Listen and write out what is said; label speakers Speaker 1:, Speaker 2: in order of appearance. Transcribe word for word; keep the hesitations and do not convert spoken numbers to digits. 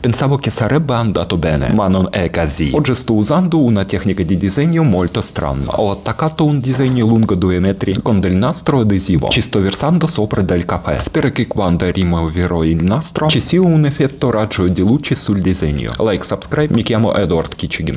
Speaker 1: Pensavo che sarebbe andato bene, ma non è così. Oggi sto usando una tecnica di disegno molto strana. Ho attaccato un disegno lungo due metri con del nastro adesivo. Ci sto versando sopra del caffè. Spero che quando rimuoverò il nastro ci sia un effetto raggio di luce sul disegno. Like, subscribe, mi chiamo Edward Kichigin.